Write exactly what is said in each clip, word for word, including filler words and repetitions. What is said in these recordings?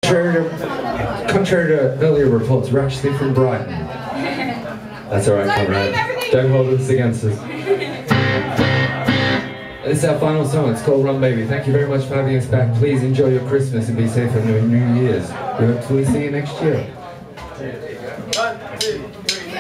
Contrary to, contrary to earlier reports, we're actually from Brighton. That's alright, comrade. Don't hold this against us. This is our final song. It's called Run Baby. Thank you very much for having us back. Please enjoy your Christmas and be safe on your New Year's. We hope to see you next year. One, two, three.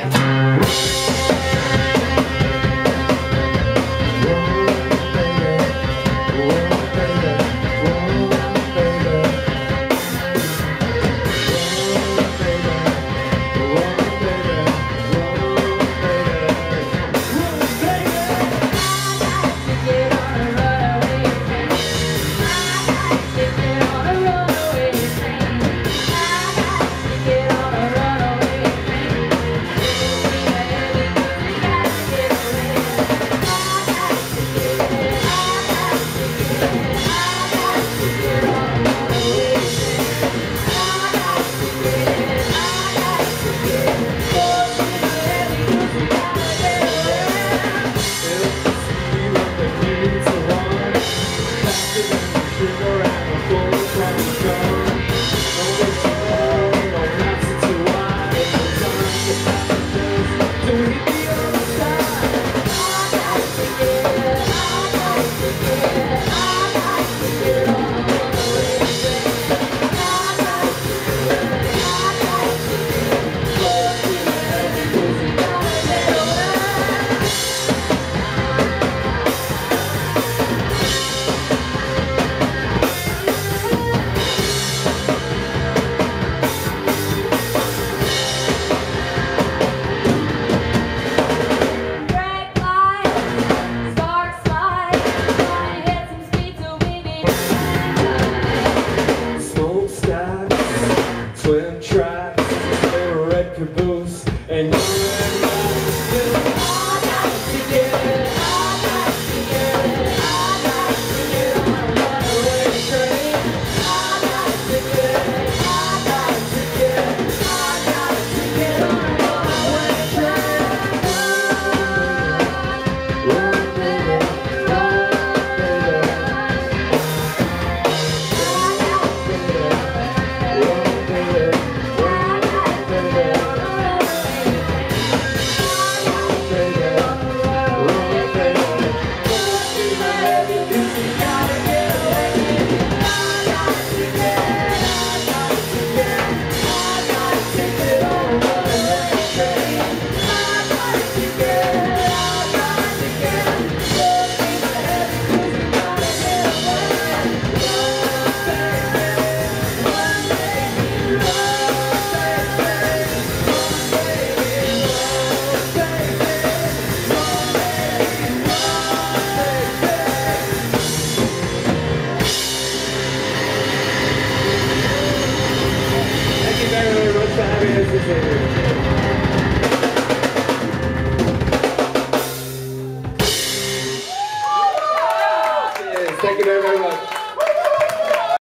Thank you very, very much.